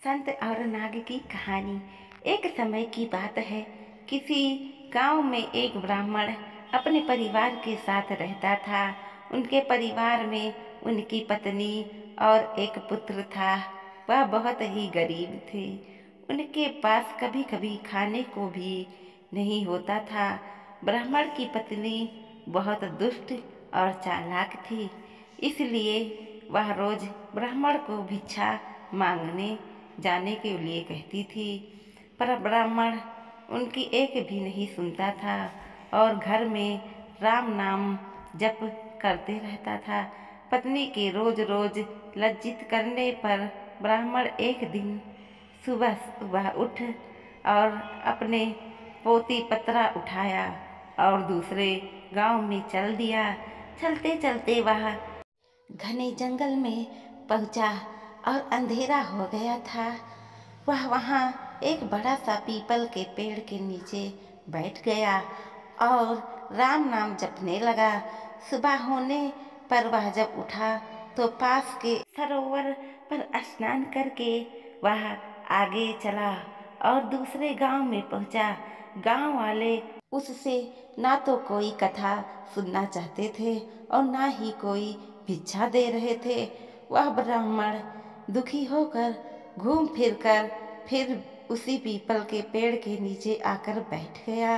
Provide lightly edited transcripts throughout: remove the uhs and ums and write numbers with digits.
संत और नाग की कहानी। एक समय की बात है, किसी गांव में एक ब्राह्मण अपने परिवार के साथ रहता था। उनके परिवार में उनकी पत्नी और एक पुत्र था। वह बहुत ही गरीब थे। उनके पास कभी कभी खाने को भी नहीं होता था। ब्राह्मण की पत्नी बहुत दुष्ट और चालाक थी, इसलिए वह रोज ब्राह्मण को भिक्षा मांगने जाने के लिए कहती थी, पर ब्राह्मण उनकी एक भी नहीं सुनता था और घर में राम नाम जप करते रहता था। पत्नी के रोज रोज लज्जित करने पर ब्राह्मण एक दिन सुबह सुबह उठ और अपने पोती पत्रा उठाया और दूसरे गांव में चल दिया। चलते चलते वह घने जंगल में पहुंचा और अंधेरा हो गया था। वह वहाँ एक बड़ा सा पीपल के पेड़ के नीचे बैठ गया और राम नाम जपने लगा। सुबह होने पर वह जब उठा तो पास के सरोवर पर स्नान करके वह आगे चला और दूसरे गांव में पहुंचा। गांव वाले उससे ना तो कोई कथा सुनना चाहते थे और ना ही कोई भिक्षा दे रहे थे। वह ब्राह्मण दुखी होकर घूम फिर कर फिर उसी पीपल के पेड़ के नीचे आकर बैठ गया।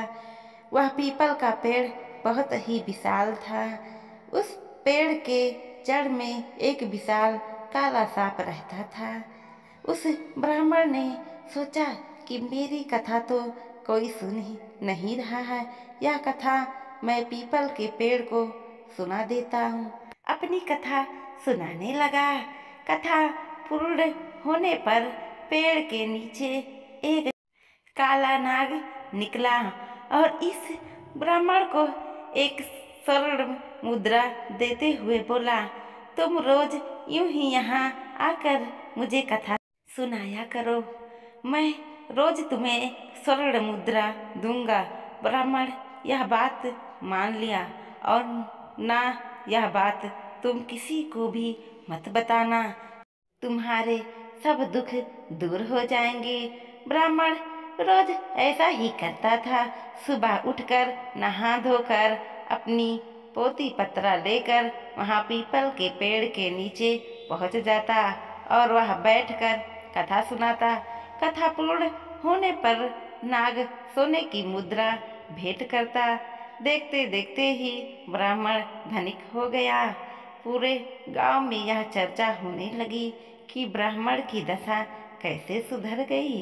वह पीपल का पेड़ बहुत ही विशाल था। उस पेड़ के जड़ में एक विशाल काला सांप रहता था। उस ब्राह्मण ने सोचा कि मेरी कथा तो कोई सुन ही नहीं रहा है, यह कथा मैं पीपल के पेड़ को सुना देता हूँ। अपनी कथा सुनाने लगा। कथा पूर्ण होने पर पेड़ के नीचे एक काला नाग निकला और इस ब्राह्मण को एक स्वर्ण मुद्रा देते हुए बोला, तुम रोज यूं ही यहाँ आकर मुझे कथा सुनाया करो, मैं रोज तुम्हें स्वर्ण मुद्रा दूंगा। ब्राह्मण यह बात मान लिया और ना यह बात तुम किसी को भी मत बताना, तुम्हारे सब दुख दूर हो जाएंगे। ब्राह्मण रोज ऐसा ही करता था। सुबह उठकर नहा धोकर अपनी पोती पत्रा लेकर वहाँ पीपल के पेड़ के नीचे पहुँच जाता और वह बैठकर कथा सुनाता। कथा पूर्ण होने पर नाग सोने की मुद्रा भेंट करता। देखते देखते ही ब्राह्मण धनिक हो गया। पूरे गांव में यह चर्चा होने लगी कि ब्राह्मण की दशा कैसे सुधर गई।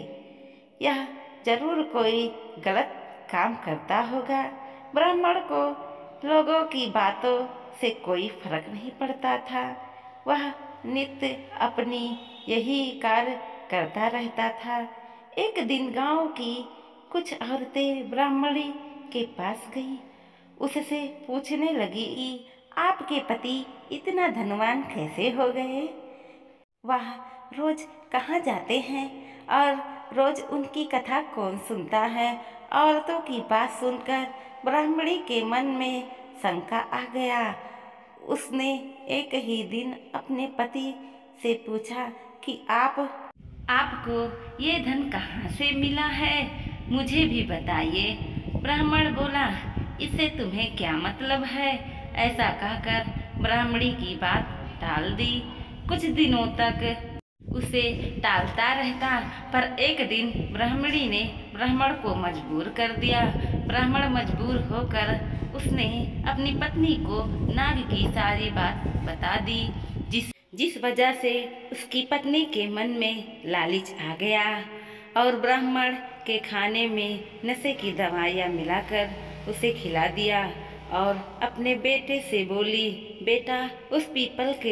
यह जरूर कोई गलत काम करता होगा। ब्राह्मण को लोगों की बातों से कोई फर्क नहीं पड़ता था। वह नित्य अपनी यही कार्य करता रहता था। एक दिन गांव की कुछ औरतें ब्राह्मणी के पास गई। उससे पूछने लगी कि आपके पति इतना धनवान कैसे हो गए? वह रोज कहाँ जाते हैं और रोज उनकी कथा कौन सुनता है? औरतों की बात सुनकर ब्राह्मणी के मन में शंका आ गया। उसने एक ही दिन अपने पति से पूछा कि आपको ये धन कहाँ से मिला है, मुझे भी बताइए। ब्राह्मण बोला, इससे तुम्हें क्या मतलब है? ऐसा कहकर ब्राह्मणी की बात टाल दी। कुछ दिनों तक उसे टालता रहता, पर एक दिन ब्राह्मणी ने ब्राह्मण को मजबूर कर दिया। ब्राह्मण मजबूर होकर उसने अपनी पत्नी को नाग की सारी बात बता दी, जिस वजह से उसकी पत्नी के मन में लालच आ गया और ब्राह्मण के खाने में नशे की दवाइयाँ मिलाकर उसे खिला दिया और अपने बेटे से बोली, बेटा उस पीपल के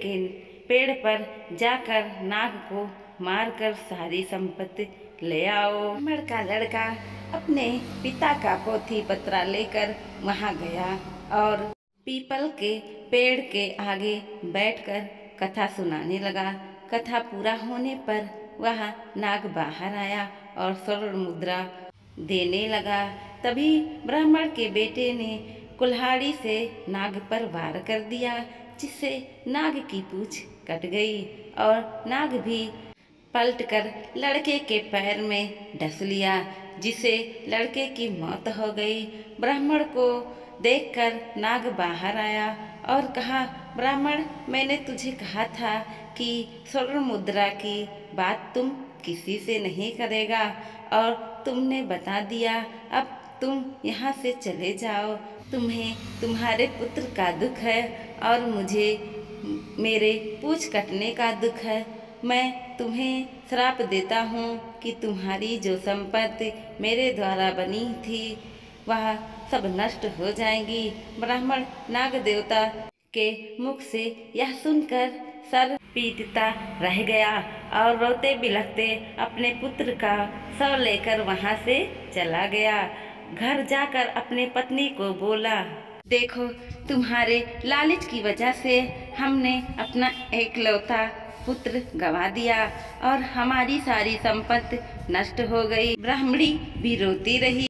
पेड़ पर जाकर नाग को मारकर सारी संपत्ति ले आओ। ब्राह्मण का लड़का अपने पिता का पोथी पत्रा लेकर वहां गया और पीपल के पेड़ के आगे बैठकर कथा सुनाने लगा। कथा पूरा होने पर वह नाग बाहर आया और स्वर्ण मुद्रा देने लगा। तभी ब्राह्मण के बेटे ने कुल्हाड़ी से नाग पर वार कर दिया, जिससे नाग की पूंछ कट गई और नाग भी पलटकर लड़के के पैर में डस लिया, जिससे लड़के की मौत हो गई। ब्राह्मण को देखकर नाग बाहर आया और कहा, ब्राह्मण, मैंने तुझे कहा था कि स्वर्ण मुद्रा की बात तुम किसी से नहीं करेगा, और तुमने बता दिया। अब तुम यहाँ से चले जाओ। तुम्हें तुम्हारे पुत्र का दुख है और मुझे मेरे पूंछ कटने का दुख है। मैं तुम्हें श्राप देता हूँ कि तुम्हारी जो संपत्ति मेरे द्वारा बनी थी वह सब नष्ट हो जाएंगी। ब्राह्मण नाग देवता के मुख से यह सुनकर सर पीटता रह गया और रोते बिलखते अपने पुत्र का शव लेकर वहाँ से चला गया। घर जाकर अपने पत्नी को बोला, देखो, तुम्हारे लालच की वजह से हमने अपना एकलौता पुत्र गवा दिया और हमारी सारी संपत्ति नष्ट हो गई। ब्राह्मणी भी रोती रही।